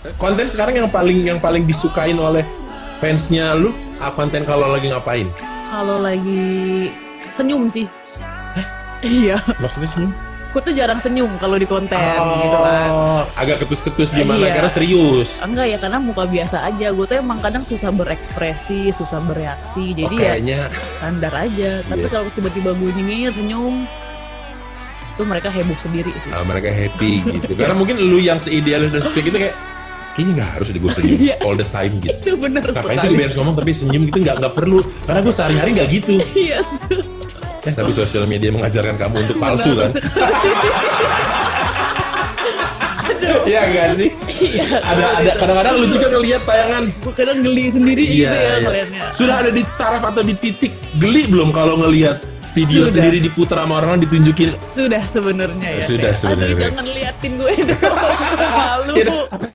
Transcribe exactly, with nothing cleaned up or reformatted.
Konten sekarang yang paling yang paling disukain oleh fansnya lu, ah, konten kalau lagi ngapain? Kalau lagi senyum sih. Iya. Maksudnya senyum? Gue tuh jarang senyum kalau di konten Oh, gitu kan. agak ketus-ketus gimana? Iya. Karena serius. Enggak ya, karena muka biasa aja. Gue tuh emang kadang susah berekspresi, susah bereaksi. Jadi Oh, ya kayaknya standar aja. Tapi Iya. kalau tiba-tiba gue nyengir, senyum, tuh mereka heboh sendiri sih. ah, mereka happy gitu. Karena mungkin lu yang seidealis dan sweet itu kayak kayaknya nggak harus deh gue senyum Iya. all the time gitu. Itu bener Ngapain sih sekali. gue beres ngomong tapi senyum gitu nggak nggak perlu. Karena gue sehari-hari nggak gitu. Yes. Eh, tapi sosial media mengajarkan kamu untuk palsu Benar kan? sekali. Iya nggak sih? Iya. Ada ada kadang-kadang lu juga ngelihat tayangan. Gue kadang geli sendiri gitu ya iya. ngeliatnya. Sudah ada di taraf atau di titik geli belum kalau ngelihat video Sudah. sendiri diputar sama orang ditunjukin? Sudah sebenarnya ya. Sudah kayak, sebenarnya. Aduh, jangan liatin gue dong. Malu. Ya, apa